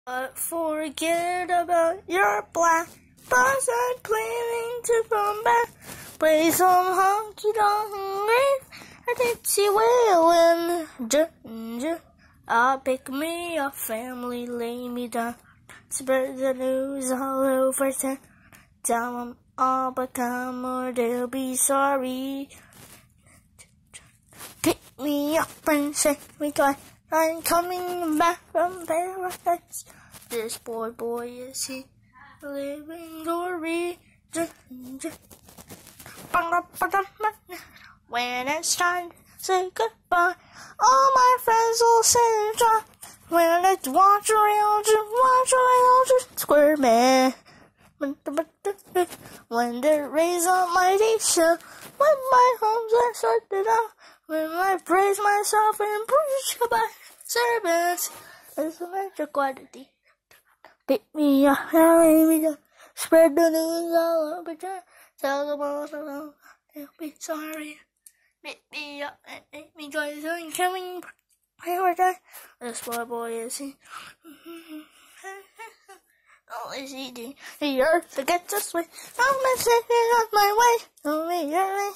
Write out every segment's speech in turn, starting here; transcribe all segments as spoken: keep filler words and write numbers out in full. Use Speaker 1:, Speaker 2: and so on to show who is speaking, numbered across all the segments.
Speaker 1: But forget about your black boss. I'm planning to come back. Play some honky tonk rave. I think she will in Georgia. I'll pick me up, family, lay me down. Spread the news all over town. Tell them all but come or they'll be sorry. Pick me up and shake me twice. I'm coming back from paradise. This boy, boy, is he living glory? When it's time to say goodbye, all my friends will say goodbye. When it's watch around you, watch around you, square man. When the rays on my nation, when my homes are sorted out, when I praise myself and preach about servants, it's a magic quality. Pick me up, lay me down, spread the news all over town. Tell them all along, they'll be sorry. Pick me up and make me joyous and coming paradise. This boy, boy, is he? Oh, is he doing the earth to get this way? I'm not taking out my way. Only you're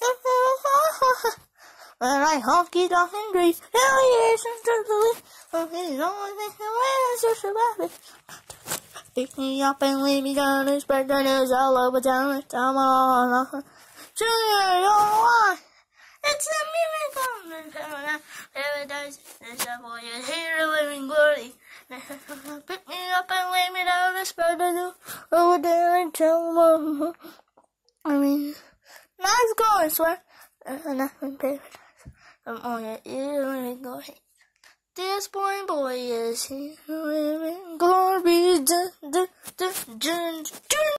Speaker 1: when I honky tonk and grief, humiliation to the leaf. Oh, he's only thinking when I search about it. Pick me up and leave me down and spread the news all over town. Time on, Junior, you're alive. It's a miracle in paradise. Paradise, there's a boy is here living glory. Pick me up and lay me down and spread the news over there and tell them. I mean, nice going, swear. Nothing paradise. I'm on your ear living glory. This boy, boy, is here living glory. Dun, dun, dun, dun, dun.